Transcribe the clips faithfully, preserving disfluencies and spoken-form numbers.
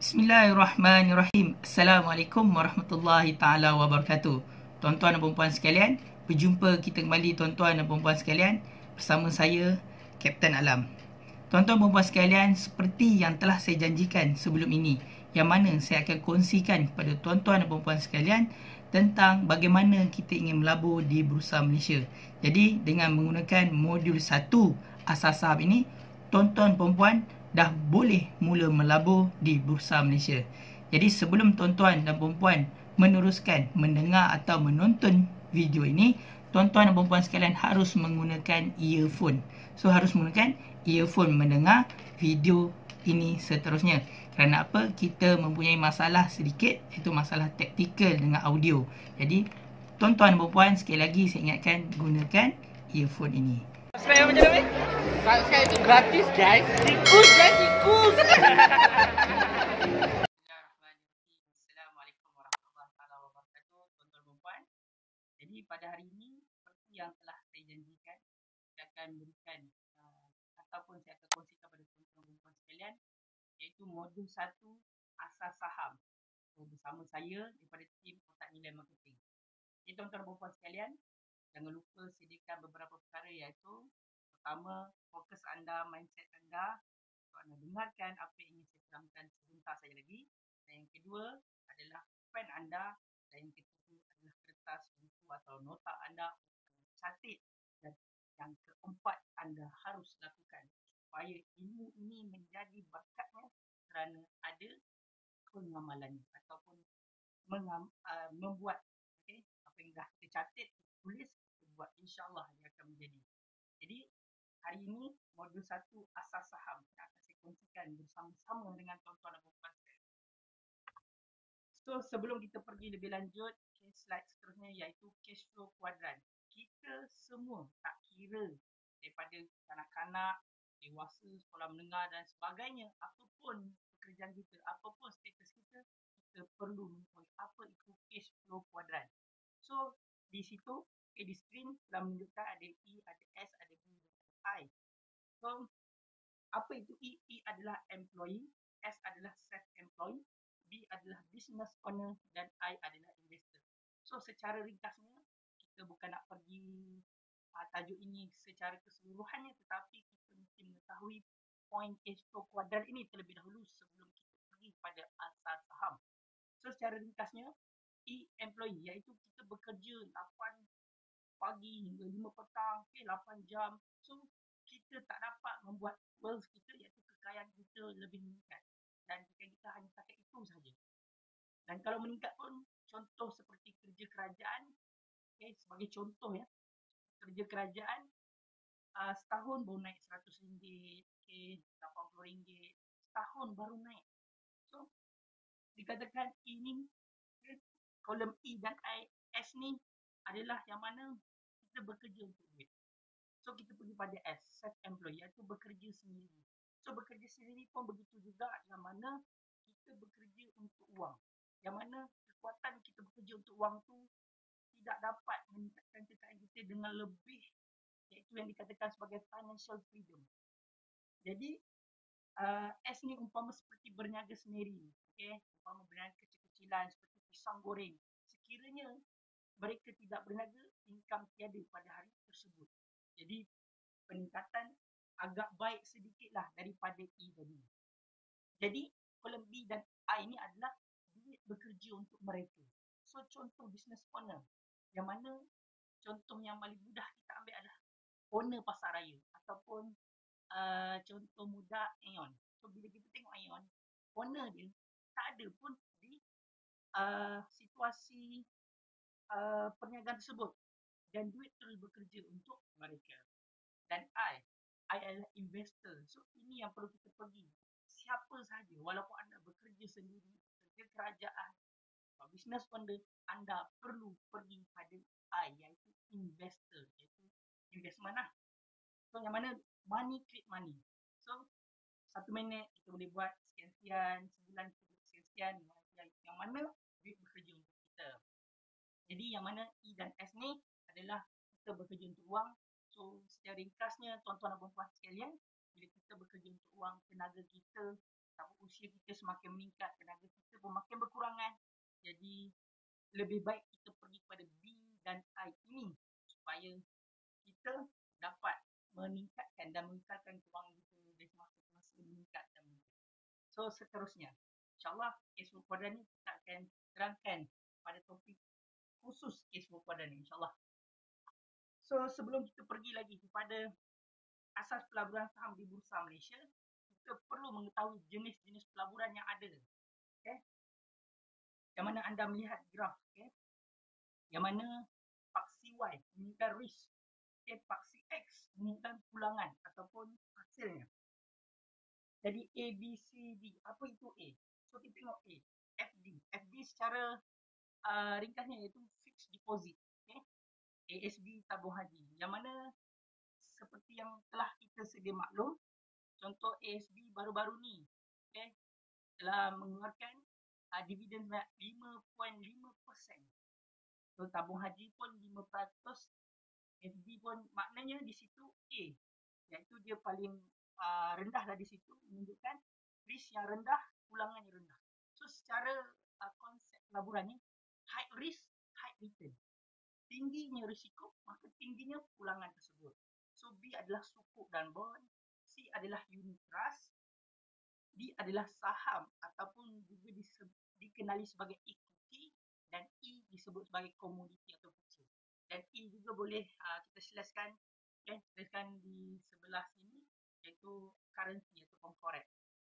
Bismillahirrahmanirrahim. Assalamualaikum warahmatullahi taala wabarakatuh. Tuan-tuan dan puan-puan sekalian, berjumpa kita kembali tuan-tuan dan puan-puan sekalian bersama saya Kapten Alam. Tuan-tuan dan puan-puan sekalian, seperti yang telah saya janjikan sebelum ini, yang mana saya akan kongsikan kepada tuan-tuan dan puan-puan sekalian tentang bagaimana kita ingin melabur di Bursa Malaysia. Jadi dengan menggunakan modul satu asas saham ini, tuan-tuan dan puan-puan dah boleh mula melabur di Bursa Malaysia. Jadi sebelum tuan-tuan dan puan-puan meneruskan mendengar atau menonton video ini, tuan-tuan dan puan-puan sekalian harus menggunakan earphone. So harus menggunakan earphone mendengar video ini seterusnya. Kerana apa? Kita mempunyai masalah sedikit, iaitu masalah taktikal dengan audio. Jadi tuan-tuan dan puan-puan, sekali lagi saya ingatkan, gunakan earphone ini. Subscribe macam mana? Subscribe itu gratis guys. Tikus guys, tikus. Assalamualaikum warahmatullahi wabarakatuh, tuan-tuan dan puan. Jadi pada hari ini, seperti yang telah saya janjikan, saya akan berikan uh, ataupun saya akan kongsikan kepada tuan-tuan dan puan sekalian, iaitu modul satu asas saham. So, bersama saya daripada tim Otak Nilai Marketing. Jadi tuan-tuan dan puan sekalian, jangan lupa sediakan beberapa perkara, iaitu pertama, fokus anda, mindset anda untuk anda dengarkan apa yang ingin saya terangkan sebentar saja lagi. Dan yang kedua adalah pen anda, dan yang ketiga adalah kertas, buku atau nota anda untuk catat. Dan yang keempat anda harus lakukan supaya ilmu ini menjadi berkatnya kerana ada pengamalannya ataupun mengam, uh, membuat okay, apa yang dah kita catat, tulis, buat, insyaAllah dia akan menjadi. Jadi hari ini modul satu asas saham yang akan saya kongsikan bersama-sama dengan tuan-tuan dan puan. So sebelum kita pergi lebih lanjut, okay, slide seterusnya iaitu cash flow kuadran. Kita semua tak kira daripada kanak-kanak, dewasa, sekolah menengah dan sebagainya, apapun pekerjaan kita, apapun status kita, kita perlu mengetahui apa itu cash flow kuadran. So di situ, okay, di screen telah menunjukkan ada E, ada S, ada B, ada I. So, apa itu E? E adalah employee, S adalah self-employed, B adalah business owner, dan I adalah investor. So, secara ringkasnya, kita bukan nak pergi uh, tajuk ini secara keseluruhannya, tetapi kita mesti mengetahui poin cash flow kuadran ini terlebih dahulu sebelum kita pergi pada asas saham. So, secara ringkasnya, E, employee, iaitu kita bekerja lapan pagi hingga lima petang, okay, lapan jam. So, kita tak dapat membuat wealth kita, iaitu kekayaan kita lebih meningkat. Dan kekayaan kita hanya setakat itu sahaja. Dan kalau meningkat pun, contoh seperti kerja kerajaan, okay, sebagai contoh ya, kerja kerajaan uh, setahun baru naik seratus ringgit, okay, lapan puluh ringgit, setahun baru naik. So, dikatakan ini, okay, kolom E dan I, S ni adalah yang mana kita bekerja untuk duit. So kita pergi pada S, self-employed, iaitu bekerja sendiri. So bekerja sendiri pun begitu juga, yang mana kita bekerja untuk uang. Yang mana kekuatan kita bekerja untuk uang tu tidak dapat meningkatkan kekayaan kita dengan lebih, iaitu yang dikatakan sebagai financial freedom. Jadi uh, S ni umpama seperti berniaga sendiri, okay? Umpama berniaga kecil-kecilan seperti pisang goreng. Sekiranya mereka tidak berniaga, income tiada pada hari tersebut. Jadi peningkatan agak baik sedikitlah daripada E tadi. Jadi kolom B dan I ini adalah duit bekerja untuk mereka. So contoh business owner, yang mana contoh yang paling mudah kita ambil adalah owner pasar raya ataupun uh, contoh mudah Aeon. So bila kita tengok Aeon, owner dia tak ada pun di uh, situasi Uh, perniagaan tersebut, dan duit terus bekerja untuk mereka. Dan I, I adalah investor. So ini yang perlu kita pergi. Siapa sahaja, walaupun anda bekerja sendiri, kerja kerajaan, atau business owner, anda perlu pergi pada I, iaitu investor, iaitu investment lah. So yang mana money create money. So satu minit kita boleh buat sekian-sekian, sebulan kita buat sekian-sekian, yang, yang mana duit bekerja untuk kita. Jadi yang mana E dan S ni adalah kita bekerja untuk uang. So secara ringkasnya tuan-tuan dan puan-puan sekalian, bila kita bekerja untuk uang, tenaga kita Tapi usia kita semakin meningkat, tenaga kita pun makin berkurangan. Jadi lebih baik kita pergi kepada B dan I ini supaya kita dapat meningkatkan dan mengekalkan kewangan kita dari semasa ke masa meningkat dan meningkat. So seterusnya, insyaAllah kes work product ni kita akan terangkan pada topik khusus kes work product ni insyaAllah. So sebelum kita pergi lagi kepada asas pelaburan saham di Bursa Malaysia, kita perlu mengetahui jenis-jenis pelaburan yang ada. Okay? Yang mana anda melihat graf. Okay? Yang mana paksi Y menunjukkan risk. Okay? Paksi X menunjukkan pulangan ataupun hasilnya. Jadi A, B, C, D. Apa itu A? So kita tengok A. F D. F D secara uh, ringkasnya iaitu fixed deposit. Okay? A S B tabung haji. Yang mana seperti yang telah kita sedia maklum, contoh A S B baru-baru ni, okay, telah mengeluarkan uh, dividen lima perpuluhan lima peratus. So tabung haji pun lima peratus, F D pun maknanya di situ A, iaitu dia paling uh, rendah lah di situ, menunjukkan risk yang rendah, pulangan yang rendah. So secara uh, konsep pelaburan ni, high risk, high return. Tingginya risiko, maka tingginya pulangan tersebut. So B adalah sukuk dan bond, C adalah unit trust, D adalah saham ataupun juga dikenali sebagai equity, dan E disebut sebagai komoditi atau future. Dan E juga boleh uh, kita selaskan, okay, selaskan di sebelah sini, iaitu currency ataupun forex.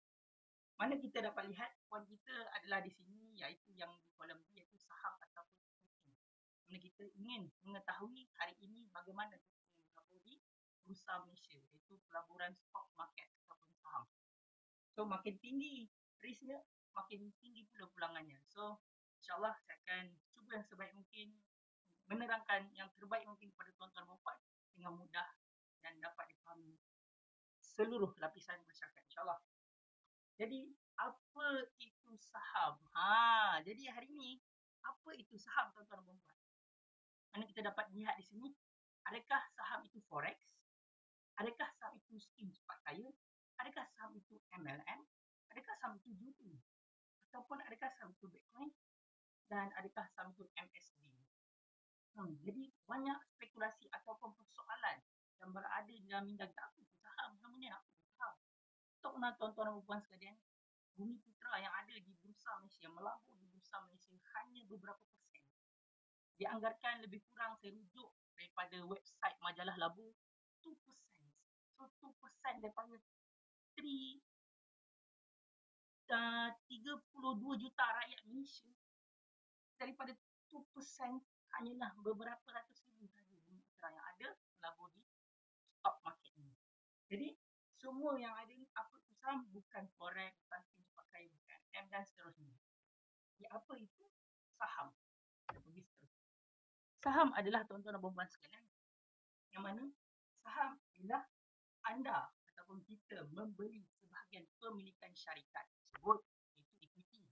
Mana kita dapat lihat poin kita adalah di sini, iaitu yang di kolom B, iaitu saham ataupun equity. Mana kita ingin mengetahui hari ini bagaimana kita melabur di Bursa Malaysia, iaitu pelaburan stock market ataupun saham. So makin tinggi risknya, makin tinggi pula pulangannya. So insyaAllah saya akan cuba yang sebaik mungkin menerangkan yang terbaik mungkin kepada tuan-tuan dan puan dengan mudah dan dapat dipahami seluruh lapisan masyarakat insyaAllah. Jadi apa itu saham? Ha, jadi hari ini apa itu saham tuan-tuan dan puan? Mana kita dapat lihat di sini, adakah saham itu forex? Adakah saham itu skim cepat kaya? Adakah saham itu M L M? Adakah saham itu judi? Ataupun adakah saham itu Bitcoin? Dan adakah saham itu M S D? Hmm, jadi banyak spekulasi ataupun persoalan yang berada di dalam minda kita. Apa itu saham? Namanya apa itu saham? Untuk nak tuan-tuan dan puan sekalian, Bumi Putra yang ada di Bursa Malaysia, melabur di Bursa Malaysia hanya beberapa persen. Dianggarkan lebih kurang, saya rujuk daripada website majalah labur, dua peratus. So dua peratus daripada tiga puluh dua juta rakyat Malaysia, daripada dua peratus hanyalah beberapa ratus ribu sahaja Bumi Putra yang ada melabur di stock market ini. Jadi semua yang ada ni apa itu saham? Bukan forex, bukan skim cepat kaya, bukan M dan seterusnya. Jadi apa itu saham? Kita pergi seterusnya. Saham adalah tuan-tuan dan puan sekalian, yang mana saham adalah anda ataupun kita membeli sebahagian pemilikan syarikat tersebut, iaitu equity,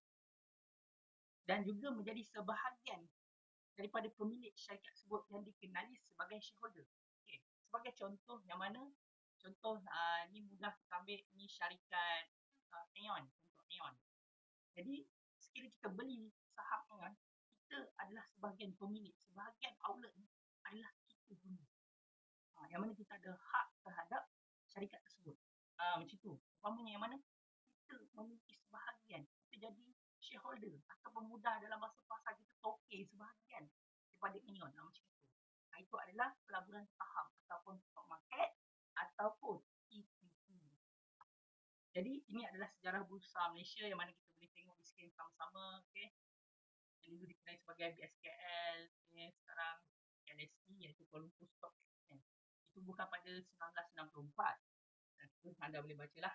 dan juga menjadi sebahagian daripada pemilik syarikat tersebut yang dikenali sebagai shareholder. Okay. Sebagai contoh yang mana, contoh uh, ni mudah kita ambil, ni syarikat uh, Aeon, untuk Aeon. Jadi sekiranya kita beli saham Aeon, kita adalah sebahagian pemilik, sebahagian outlet ni adalah kita guna. Ha, yang mana kita ada hak terhadap syarikat tersebut. Ha, macam tu. Umpamanya yang mana kita memiliki sebahagian, kita jadi shareholder ataupun mudah dalam bahasa pasar kita tokey sebahagian daripada Aeon. Ha, macam itu. Ha, itu adalah pelaburan saham ataupun stock market ataupun equity. Jadi ini adalah sejarah Bursa Malaysia yang mana kita boleh tengok di skrin sama-sama. Okay. Yang dulu dikenali sebagai B S K L, okay. Sekarang L S E iaitu Kuala Lumpur Stock Exchange. Itu bukan pada seribu sembilan ratus enam puluh empat. Dan anda boleh bacalah.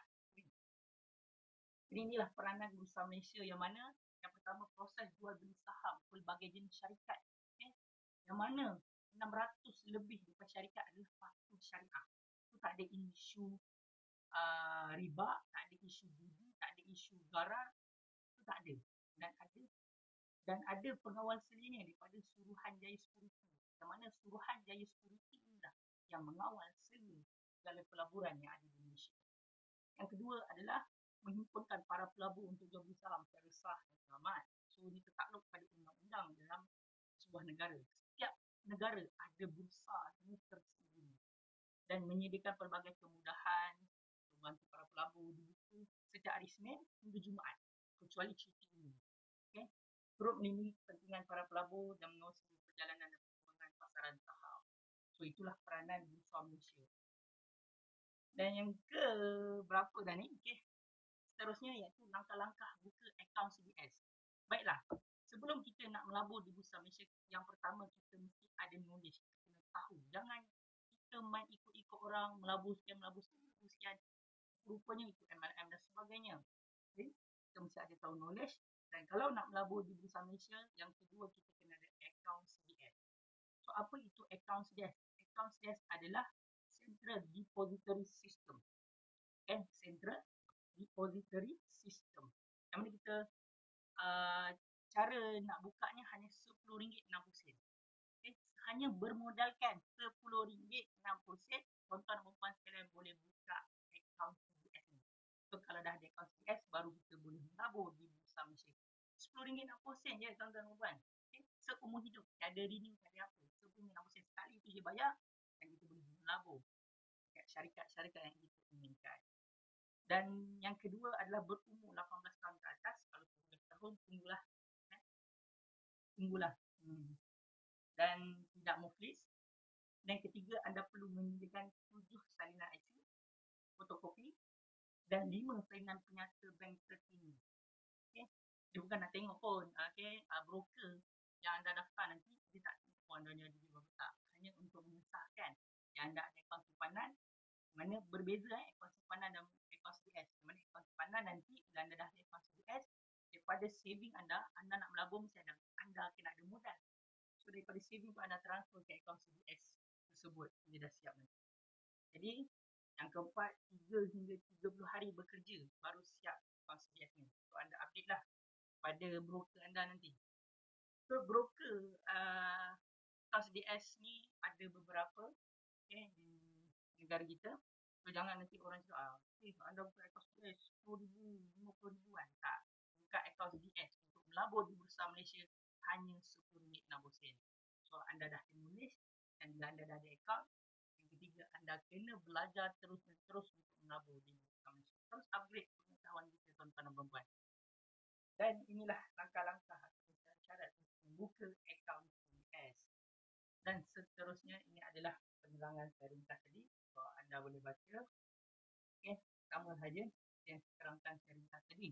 Jadi inilah peranan Bursa Malaysia yang mana yang pertama proses jual beli saham pelbagai jenis syarikat. Okay. Yang mana enam ratus lebih daripada syarikat adalah patuh syariah. Itu tak ada isu uh, riba, tak ada isu judi, tak ada isu garar. Itu tak ada. Dan ada dan ada pengawal selinya daripada Suruhanjaya Security. Yang mana Suruhanjaya Security inilah yang mengawal seli segala pelaburan yang ada di Malaysia. Yang kedua adalah menghimpunkan para pelabur untuk jual beli saham secara sah dan selamat. So, ini tertakluk pada undang-undang dalam sebuah negara. Setiap negara ada bursa ini tersendiri dan menyediakan pelbagai kemudahan membantu para pelabur dibuka sejak hari Senin hingga Jumaat kecuali cuti ini. Okay? Turut melindungi kepentingan para pelabur dan mengawasi perjalanan dan perkembangan pasaran saham. So, itulah peranan Bursa Malaysia. Dan yang ke berapa dah ni? Okay. Seterusnya iaitu langkah-langkah buka akaun C D S. Baiklah, sebelum kita nak melabur di Bursa Malaysia, yang pertama kita mesti ada knowledge. Kita kena tahu. Jangan kita main ikut-ikut orang, melabur sekian, melabur sekian, melabur sekian. Rupanya ikut M L M dan sebagainya. Okay? Kita mesti ada tahu knowledge. Dan kalau nak melabur di Bursa Malaysia, yang kedua kita kena ada akaun C D S. So, apa itu akaun C D S? Akaun C D S adalah Central Depository System. Okay? Central Depository System. Yang mana kita uh, cara nak bukanya hanya sepuluh ringgit enam puluh sen. Okay? Hanya bermodalkan sepuluh ringgit enam puluh sen, tuan-tuan dan puan sekalian boleh buka akaun C D S ni. So, kalau dah ada akaun C D S, baru kita boleh melabur di Bursa Malaysia. sepuluh ringgit enam puluh sen je tuan-tuan dan puan. Okay? Seumur hidup. Tiada renew, tiada apa. sepuluh ringgit enam puluh sen sekali tu je bayar dan kita boleh melabur dekat syarikat-syarikat yang kita inginkan. Dan yang kedua adalah berumur lapan belas tahun ke atas. Kalau tujuh belas tahun, tunggulah. Eh? Tunggulah. Hmm. Dan tidak muflis. Dan ketiga, anda perlu menyediakan tujuh salinan I C, fotokopi dan lima salinan penyata bank terkini. Okay? Dia bukan nak tengok pun. Okay? Uh, broker yang anda daftar nanti, dia tak tengok pun anda ada duit berapa tak. Hanya untuk mengesahkan yang anda ada akaun simpanan. Mana berbeza eh, akaun simpanan dan akaun C D S. Mana akaun simpanan nanti bila anda dah ada akaun C D S, daripada saving anda, anda nak melabur mesti ada, anda kena ada modal. So daripada saving tu anda transfer ke akaun C D S tersebut, dia dah siap nanti. Jadi yang keempat, tiga hingga tiga puluh hari bekerja baru siap akaun C D S ni. So anda update lah pada broker anda nanti. So broker uh, akaun C D S ni ada beberapa, okay, di negara kita. So jangan nanti orang cakap, ah, eh, anda buka akaun C D S sepuluh ribu, lima puluh ribu kan. Tak. Buka akaun C D S untuk melabur di Bursa Malaysia hanya sepuluh ringgit enam puluh sen. So anda dah tulis dan bila anda dah ada akaun. Yang ketiga, anda kena belajar terus dan terus untuk melabur di Bursa Malaysia. Terus upgrade pengetahuan kita tuan-tuan dan puan-puan. Dan inilah langkah-langkah atau syarat untuk membuka akaun C D S. Dan seterusnya ini adalah penerangan secara ringkas tadi. So, anda boleh baca. Okay, sama saja yang terangkan secara ringkas tadi.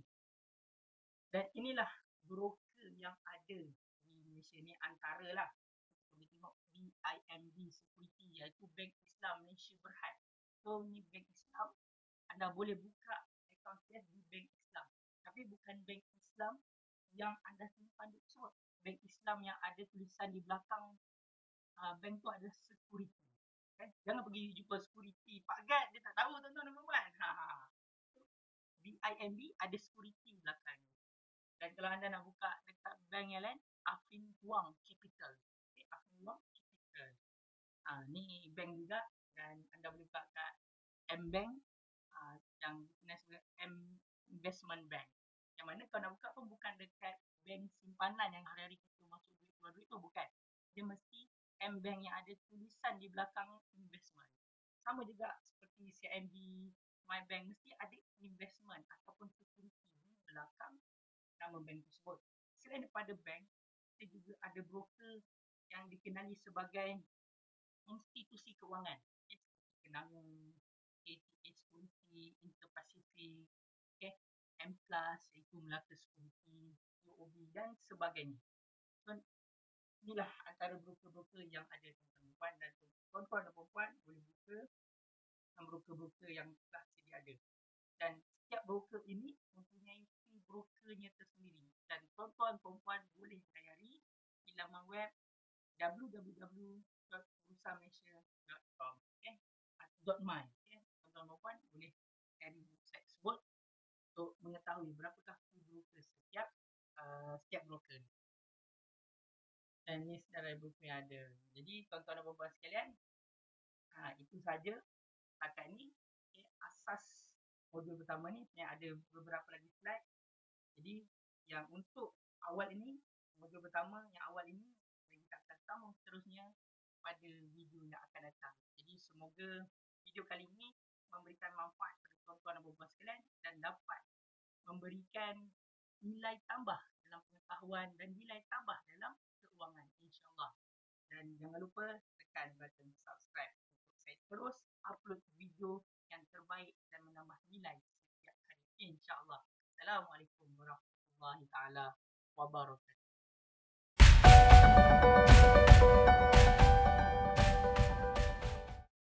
Dan inilah broker yang ada di Malaysia ni antara lah. Boleh tengok B I M B Security iaitu Bank Islam Malaysia Berhad. So, ni Bank Islam. Anda boleh buka akaun C D S di Bank Islam. Tapi bukan Bank Islam yang anda simpan duit tersebut. Bank Islam yang ada tulisan di belakang uh, bank tu adalah security. Okay? Jangan pergi jumpa security Pak Gad, dia tak tahu tuan-tuan dan puan-puan. Ha. B I M B ada security belakang. Dan kalau anda nak buka dekat bank yang lain, Afin Wang Capital. Okay, Afin Wang Capital. Ha, ni bank juga dan anda boleh buka kat M-Bank uh, yang dikenal sebagai M Investment Bank. Yang mana kalau nak buka pun bukan dekat bank simpanan yang hari-hari kita masuk duit keluar duit tu, bukan. Dia mesti M-Bank yang ada tulisan di belakang investment. Sama juga seperti C I M B, MyBank, mesti ada investment ataupun security di belakang nama bank tersebut. Selain daripada bank, kita juga ada broker yang dikenali sebagai institusi kewangan. Okay, seperti Kenangan, A T A Security, Inter-Pacific, okay, M Plus, iaitu Melaka Security, U O B dan sebagainya. So, inilah antara broker-broker yang ada tuan-tuan dan tuan-tuan dan puan boleh buka broker-broker yang telah sedia ada. Dan setiap broker ini mempunyai fee brokernya tersendiri. Dan tuan-tuan dan puan boleh layari di laman web w w w dot bursa malaysia dot com, okay? .my, okay? Tuan-tuan dan puan boleh cari website tersebut untuk mengetahui berapakah fee broker setiap uh, setiap broker ni. Dan ni sedarai broker yang ada. Jadi tuan-tuan dan puan sekalian, ha, itu saja setakat ni, okay, asas modul pertama ni yang ada beberapa lagi slide. Jadi yang untuk awal ini, modul pertama yang awal ini, kita akan sambung seterusnya pada video yang akan datang. Jadi semoga video kali ini memberikan manfaat kepada tuan-tuan dan puan-puan sekalian dan dapat memberikan nilai tambah dalam pengetahuan dan nilai tambah dalam keuangan, insyaAllah. Dan jangan lupa tekan button subscribe untuk saya terus upload video yang terbaik dan menambah nilai setiap hari, insyaAllah. Assalamualaikum warahmatullahi taala wabarakatuh.